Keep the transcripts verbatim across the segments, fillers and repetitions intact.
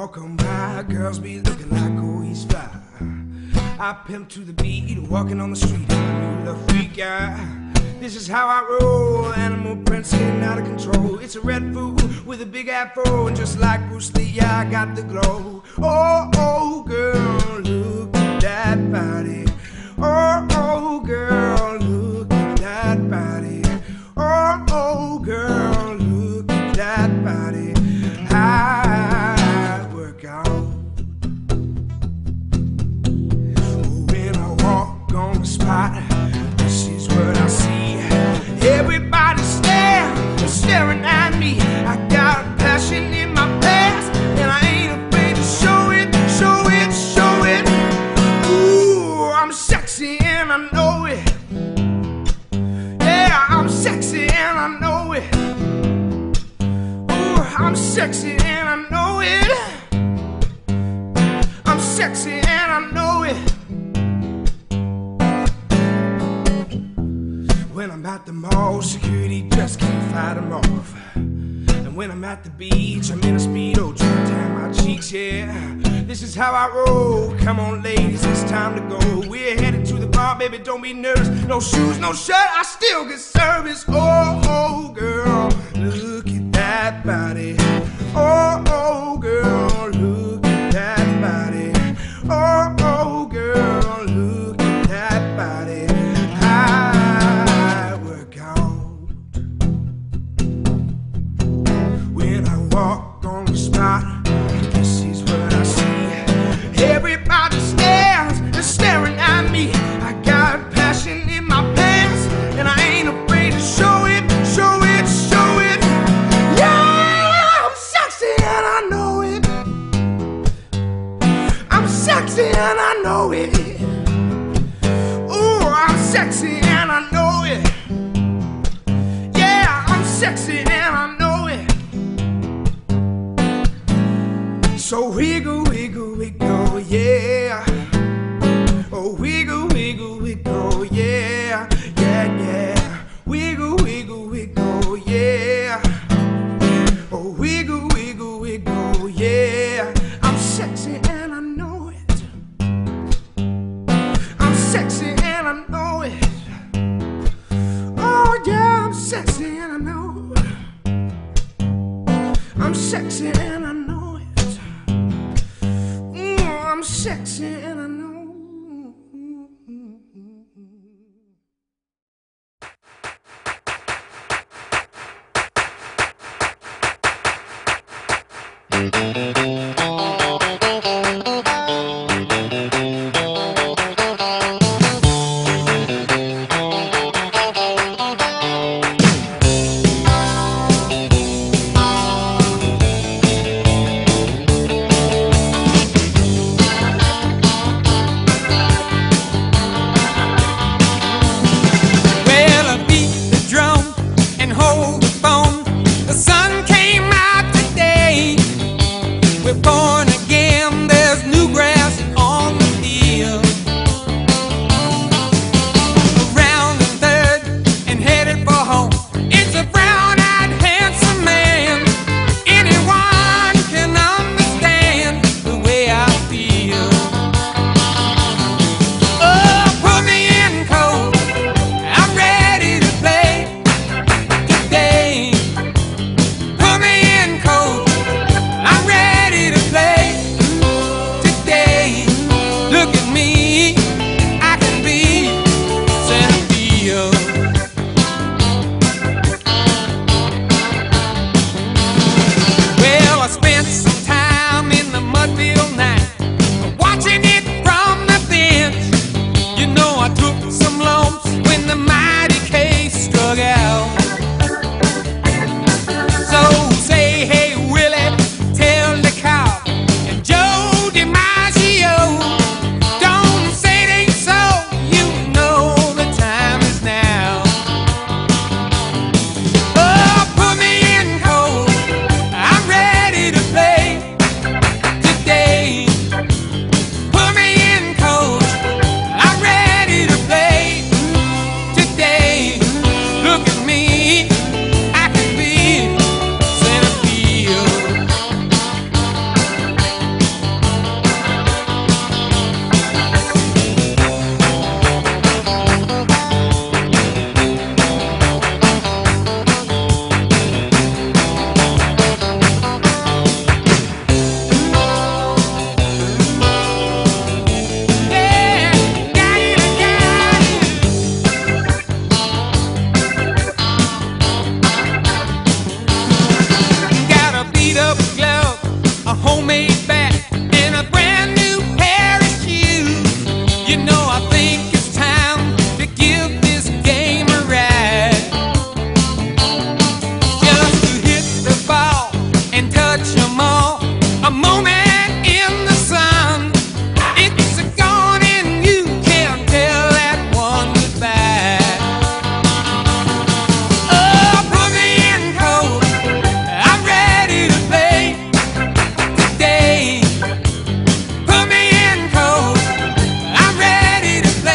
walk on by, girls be looking like, oh, he's fly. I pimp to the beat, walking on the street, I'm a freak guy. This is how I roll, animal prince getting out of control. It's a red fool with a big afro, and just like Bruce Lee, yeah, I got the glow. Oh, oh, girl, look at that body. Oh, oh, girl, look at that body. Oh, oh, girl, look at that body. I work out. When I walk on the spot, this is what I see. Everybody staring, staring at me. I got passion in my past, and I ain't afraid to show it, show it, show it. Ooh, I'm sexy and I know it. Yeah, I'm sexy and I know it. Ooh, I'm sexy and I know it. I'm sexy and I know it. When I'm at the mall, security just can't fight them off. And when I'm at the beach, I'm in a Speedo, trying to tan my cheeks, yeah. This is how I roll. Come on, ladies, it's time to go. We're headed to the bar, baby, don't be nervous. No shoes, no shirt, I still get service. Oh, oh, girl, look at that body. Oh, oh, girl, look at that body. Oh, oh, girl, look at that body. I work out. When I walk on the spot, this is what I see. Everybody stares, they're staring at me. I got passion in my pants, and I ain't afraid to show it, show it, show it. Yeah, I'm sexy and I know it. I'm sexy and I know it. Ooh, I'm sexy and I know it. Yeah, I'm sexy and I know it. So wiggle, wiggle, wiggle, yeah. Oh, wiggle, wiggle, wiggle, yeah. Yeah, yeah. Wiggle, wiggle, wiggle, yeah. Oh, wiggle, wiggle, wiggle, yeah. I'm sexy and I know it. I'm sexy and I know it. Oh, yeah, I'm sexy and I know it. I'm sexy and I know it. Mm, I'm sexy and I know. You know, I think it's time to give this game a ride. Just to hit the ball and touch them all. A moment in the sun. It's gone and you can't tell that one goodbye. Oh, put me in cold. I'm ready to play today. Put me in cold. I'm ready to play.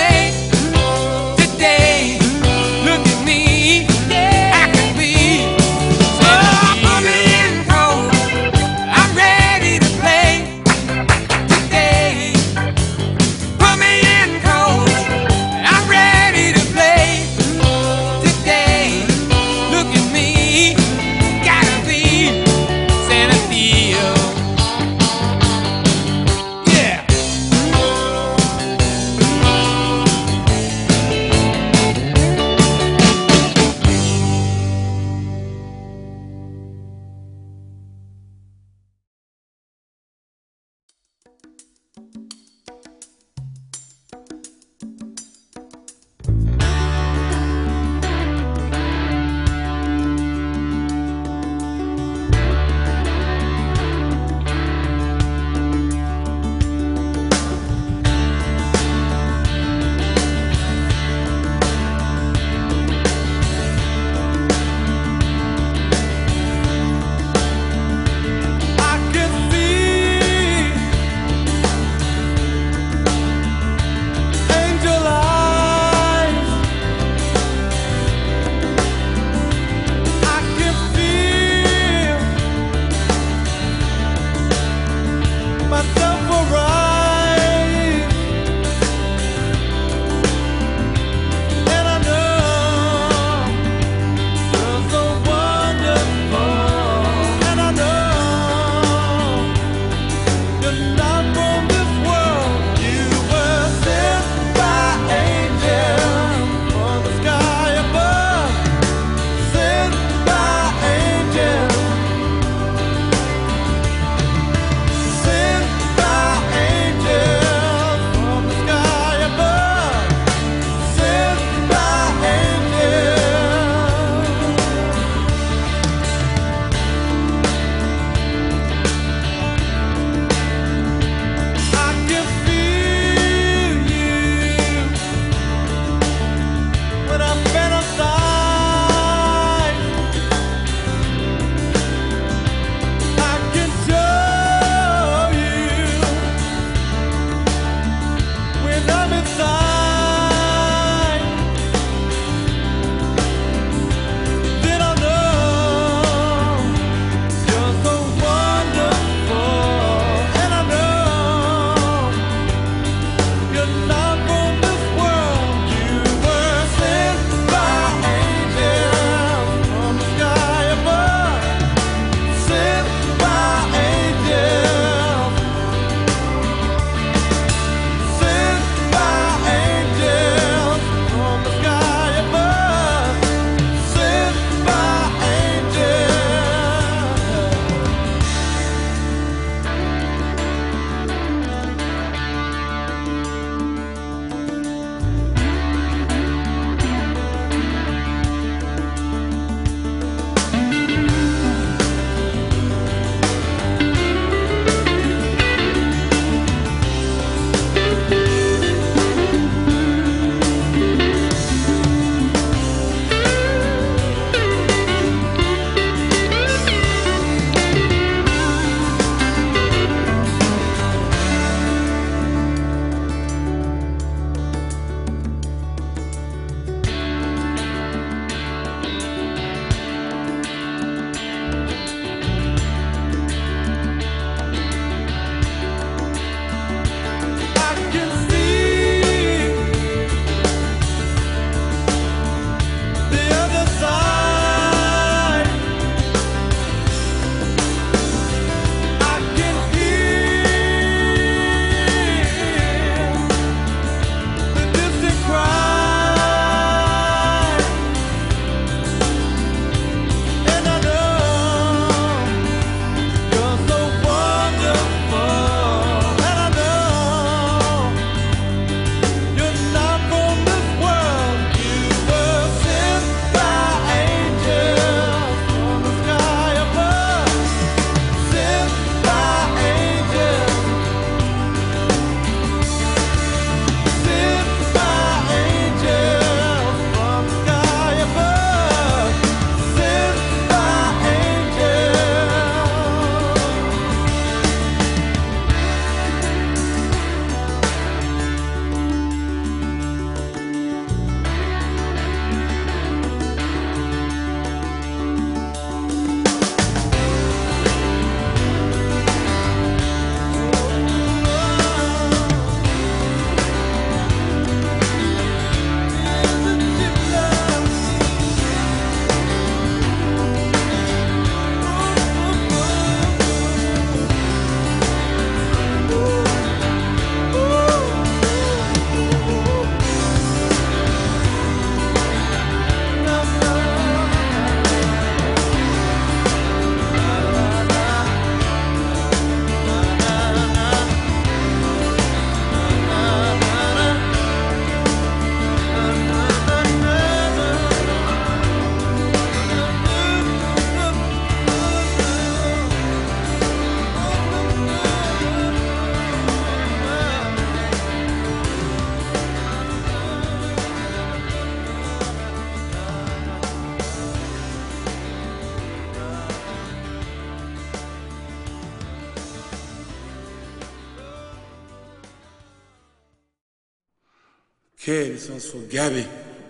Okay, this one's for Gabby.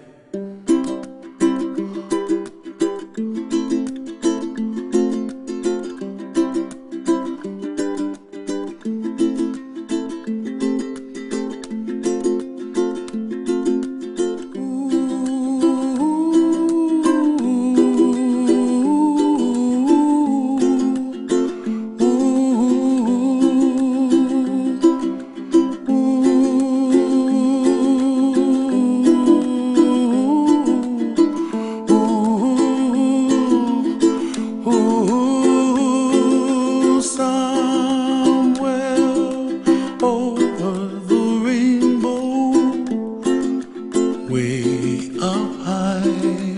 Way up high,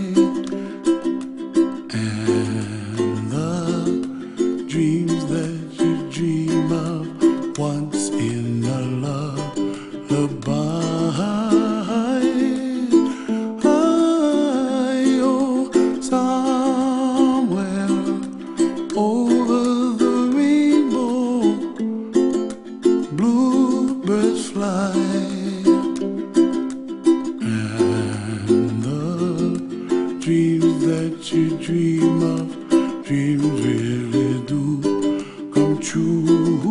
and the dreams that you dream of once in a lullaby. Oh, somewhere over the rainbow, bluebirds fly. Dreams that you dream of, dreams really do come true.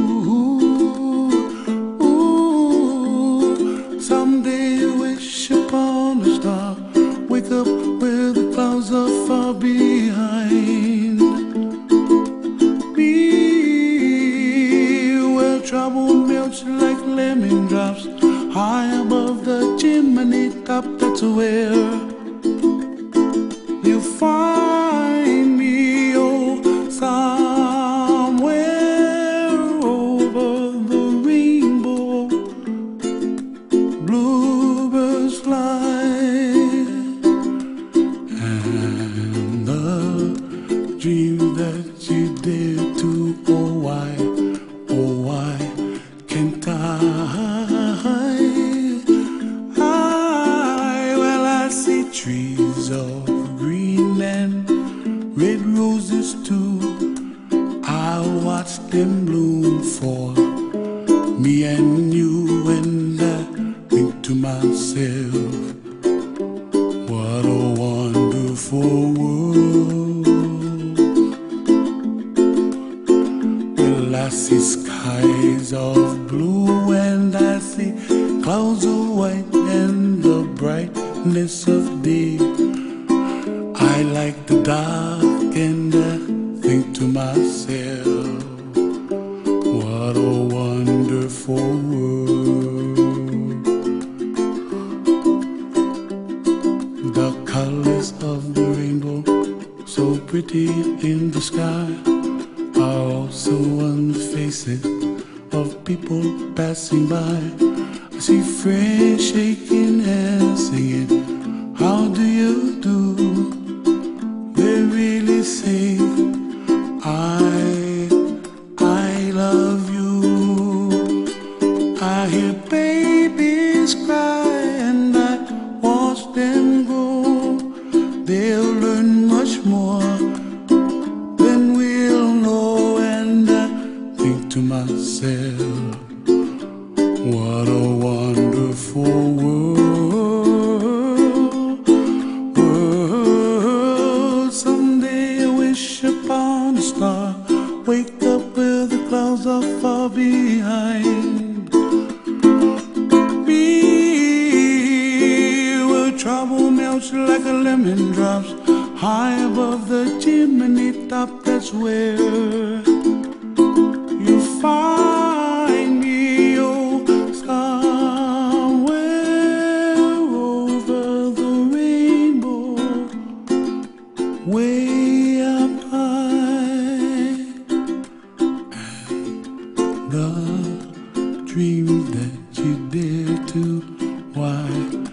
Ooh, someday you wish upon a star, wake up where the clouds are far behind me, where trouble melts like lemon drops, high above the chimney top. That's where you find me, oh, somewhere over the rainbow, bluebirds fly, and the dreams that you dare to, oh why, oh why can't I? I, well I see trees of green and red roses too. I watch them bloom for me and you, and I think to myself, what a wonderful world. Well, I see skies of blue and I see clouds of white and the brightness of day. I like the dark and I think to myself, what a wonderful world. The colors of the rainbow, so pretty in the sky, are also on the faces of people passing by. I see friends shaking hands singing, how do you do? They really say, I, I love you. I hear babies cry and I watch them grow. They'll learn much more than we'll know, and I think to myself, what a wonderful world. World. Someday I wish upon a star, wake up where the clouds are far behind me, where trouble melts like a lemon drops, high above the chimney top. That's where you find me, oh, somewhere over the rainbow, way up high, and the dreams that you dare to, why